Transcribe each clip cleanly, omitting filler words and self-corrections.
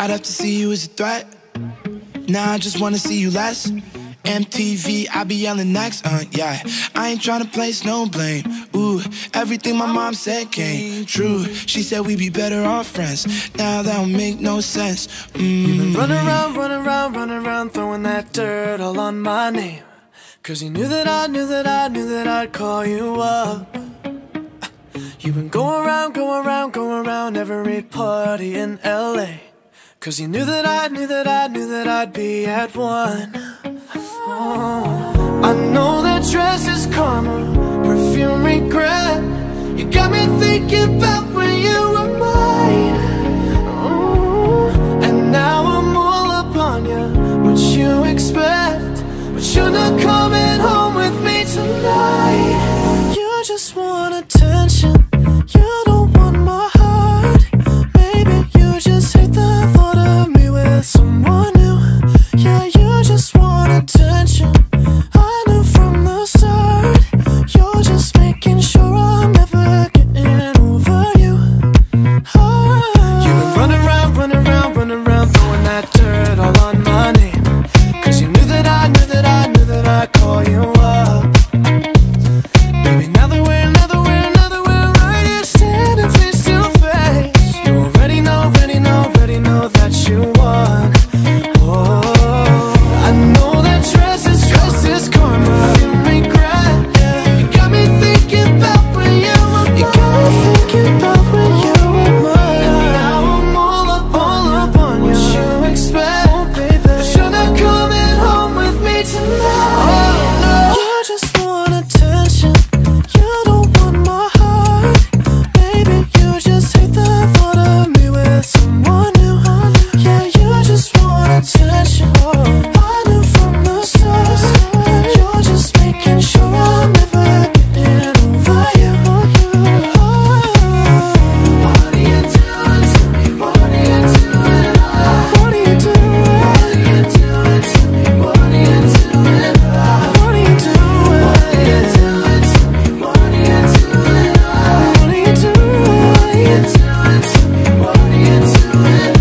I'd have to see you as a threat. Now I just wanna see you less. MTV, I be yelling next, yeah. I ain't tryna place no blame. Ooh, everything my mom said came true. She said we'd be better off friends. Now that don't make no sense. You've been running around, throwing that dirt all on my name. Cause you knew that I'd call you up. You've been going around every party in LA. Cause you knew that I'd be at one. Oh, I know that dress is karma, perfume regret. You got me thinking about when you were mine. Oh, and now I'm all up on you. What you expect? But you're not coming home with me tonight. You just want attention. You don't want my heart. Maybe you just hate the thought of me with someone new. Yeah, you just want attention. I knew from the start. You're just making sure I'm never getting over you. Oh. You've been running around, throwing that dirt all on my name. Cause you knew that I'd call you up. Baby, now that we're right here standing face to face, you already know that you won. Oh, I know that dress is karma, you regret. You got me thinking about when you were mine. You got me thinking about when you were mine. And now I'm all up on you. What you expect? Oh, baby, but you're not coming home with me tonight. Oh, no. You just want attention. You don't want my heart. Baby, you just hate the thought of me with someone new. Yeah, you just want attention. I knew from the start. You're just making sure I'm never getting over you. What are you doing to me? What are you doing? What are you doing? What are you doing to me? What are you doing? What are you doing? What are you doing to me? What are you doing? What are you doing to me? What are you doing?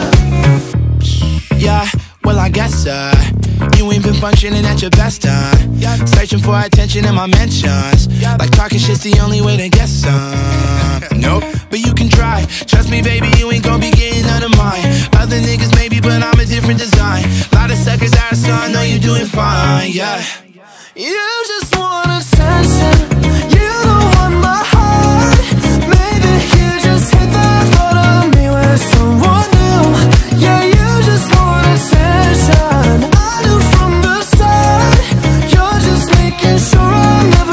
Yeah, well I guess you ain't been functioning at your best, searching for attention in my mentions. Like talking shit's the only way to get some. Nope, but you can try. Trust me, baby, you ain't gon' be getting none of mine. Other niggas maybe, but I'm a different design. Lot of suckers out, so I know you're doing fine, yeah. You just want attention. You don't want my heart. Maybe you just hate the thought of me with someone new. Yeah, you just want attention. I knew from the start. You're just making sure I'm never